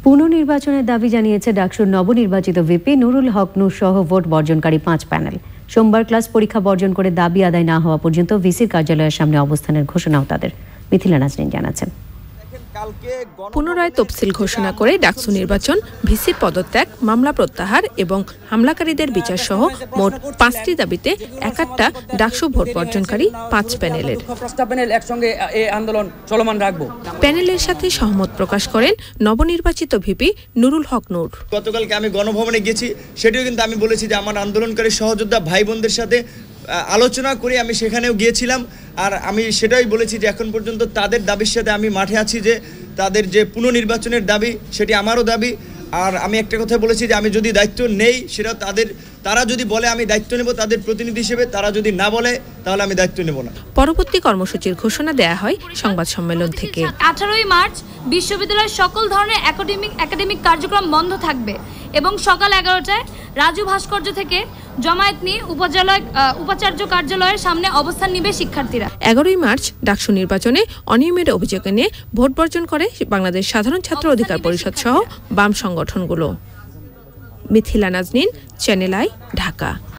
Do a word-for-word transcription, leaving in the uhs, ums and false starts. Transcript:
পুনর্নির্বাচনের দাবি জানিয়েছে ডাকসুর নবনির্বাচিত ভিপি নুরুল হক নূর সহ ভোট বর্জনকারী পাঁচ প্যানেল। সোমবার ক্লাস পরীক্ষা বর্জন করে দাবি আদায় না হওয়া পর্যন্ত ভিসির কার্যালয়ের সামনে অবস্থানের ঘোষণাও তাদের। মিথিলা নাজনীন জানাচ্ছেন। পুনরায় তফসিল ঘোষণা করে ডাকসু নির্বাচন, ভিসির পদত্যাগ, মামলা প্রত্যাহার এবং হামলাকারীদের বিচার সহ মোট পাঁচটি দাবিতে একাত্তরটা ডাকসু ভোট বর্জনকারী পাঁচ প্যানেলের একসঙ্গে এই আন্দোলন চলমান রাখবো। প্যানেলের সাথে সহমত প্রকাশ করেন নবনির্বাচিত ভিপি নুরুল হক নূর। গতকালকে আমি গণভবনে গেছি, সেটিও কিন্তু আমি বলেছি যে আমার আন্দোলনকারী সহযোদ্ধা ভাই বোনদের সাথে আলোচনা করে আমি সেখানেও গিয়েছিলাম। আর আমি সেটাই বলেছি যে এখন পর্যন্ত তাদের দাবির সাথে আমি মাঠে আছি, যে তাদের যে পুনর্নির্বাচনের দাবি সেটি আমারও দাবি। আর আমি একটা কথা বলেছি যে আমি যদি দায়িত্ব নেই সেটা তাদের, তারা যদি বলে আমি দায়িত্ব নেব তাদের প্রতিনিধি হিসেবে, তারা যদি না বলে তাহলে আমি দায়িত্ব নেব না। পরবর্তী কর্মসূচির ঘোষণা দেয়া হয় সংবাদ সম্মেলন থেকে। আঠারোই মার্চ বিশ্ববিদ্যালয়ের সকল ধরনের একাডেমিক একাডেমিক কার্যক্রম বন্ধ থাকবে এবং সকাল এগারোটায় রাজু ভাস্কর্য থেকে জমায়েত নিয়ে উপজেলায় উপাচার্য কার্যালয়ের সামনে অবস্থান নিবে শিক্ষার্থীরা। এগারোই মার্চ ডাকসু নির্বাচনে অনিয়মের অভিযোগ এনে ভোট বর্জন করে বাংলাদেশ সাধারণ ছাত্র অধিকার পরিষদ সহ বাম সংগঠনগুলো। Mithila Nazneen, channel I, Dhaka.